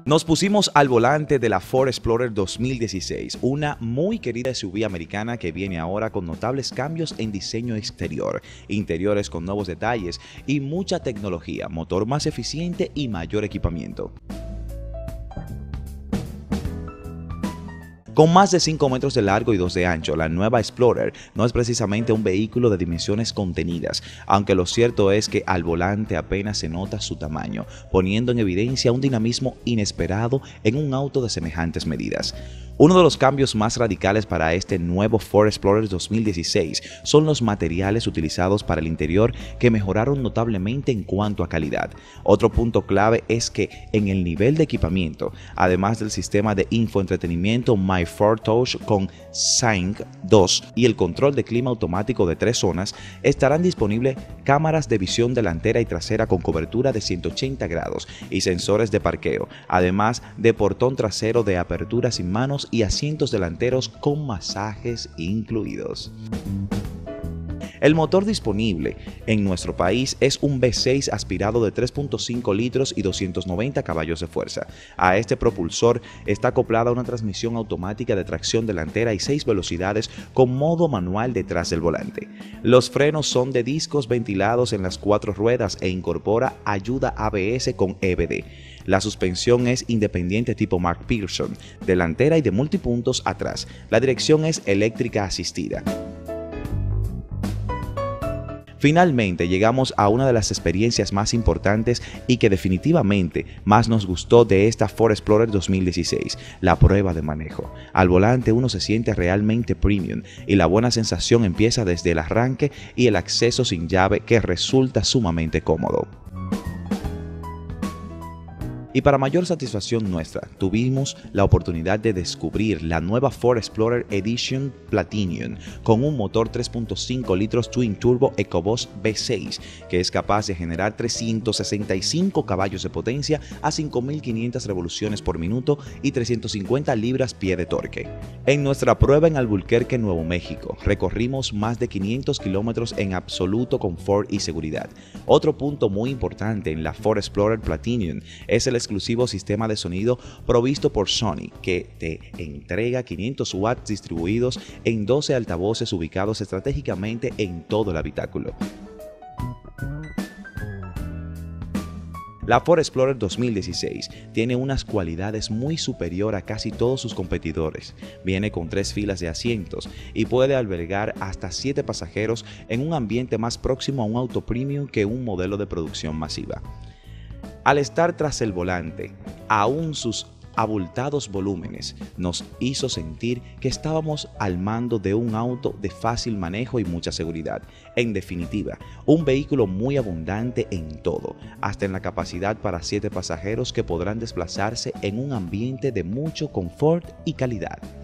Nos pusimos al volante de la Ford Explorer 2016, una muy querida SUV americana que viene ahora con notables cambios en diseño exterior, interiores con nuevos detalles y mucha tecnología, motor más eficiente y mayor equipamiento. Con más de 5 metros de largo y 2 de ancho, la nueva Explorer no es precisamente un vehículo de dimensiones contenidas, aunque lo cierto es que al volante apenas se nota su tamaño, poniendo en evidencia un dinamismo inesperado en un auto de semejantes medidas. Uno de los cambios más radicales para este nuevo Ford Explorer 2016 son los materiales utilizados para el interior que mejoraron notablemente en cuanto a calidad. Otro punto clave es que en el nivel de equipamiento, además del sistema de infoentretenimiento My Ford Touch con Sync 2 y el control de clima automático de 3 zonas, estarán disponibles cámaras de visión delantera y trasera con cobertura de 180 grados y sensores de parqueo, además de portón trasero de apertura sin manos y asientos delanteros con masajes incluidos. El motor disponible en nuestro país es un V6 aspirado de 3.5 litros y 290 caballos de fuerza. A este propulsor está acoplada una transmisión automática de tracción delantera y 6 velocidades con modo manual detrás del volante. Los frenos son de discos ventilados en las 4 ruedas e incorpora ayuda ABS con EBD. La suspensión es independiente tipo McPherson, delantera y de multipuntos atrás. La dirección es eléctrica asistida. Finalmente llegamos a una de las experiencias más importantes y que definitivamente más nos gustó de esta Ford Explorer 2016, la prueba de manejo. Al volante uno se siente realmente premium y la buena sensación empieza desde el arranque y el acceso sin llave que resulta sumamente cómodo. Y para mayor satisfacción nuestra, tuvimos la oportunidad de descubrir la nueva Ford Explorer Edition Platinum con un motor 3.5 litros Twin Turbo EcoBoost V6 que es capaz de generar 365 caballos de potencia a 5.500 revoluciones por minuto y 350 libras-pie de torque. En nuestra prueba en Albuquerque, Nuevo México, recorrimos más de 500 kilómetros en absoluto confort y seguridad. Otro punto muy importante en la Ford Explorer Platinum es el exclusivo sistema de sonido provisto por Sony que te entrega 500 watts distribuidos en 12 altavoces ubicados estratégicamente en todo el habitáculo. La Ford Explorer 2016 tiene unas cualidades muy superior a casi todos sus competidores. Viene con 3 filas de asientos y puede albergar hasta 7 pasajeros en un ambiente más próximo a un auto premium que un modelo de producción masiva. Al estar tras el volante, aún sus abultados volúmenes nos hizo sentir que estábamos al mando de un auto de fácil manejo y mucha seguridad. En definitiva, un vehículo muy abundante en todo, hasta en la capacidad para 7 pasajeros que podrán desplazarse en un ambiente de mucho confort y calidad.